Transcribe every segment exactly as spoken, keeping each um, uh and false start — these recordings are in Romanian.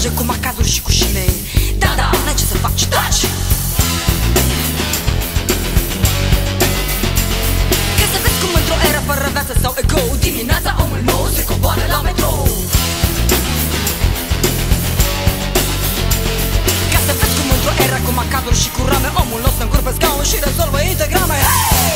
plaje cu macazuri și cu șine. Da, da, n-ai ce să faci, taci! Ca să vezi cum într-o eră fără viață sau ego, dimineața omul nou se coboară la metrou. Ca să vezi cum într-o eră cu macazuri și cu rame, omul nou se încurcă pe scaun și rezolvă integrame. Hey!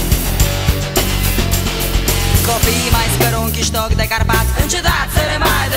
Copiii mai speră un chiștoc de Carpați, încetați să le mai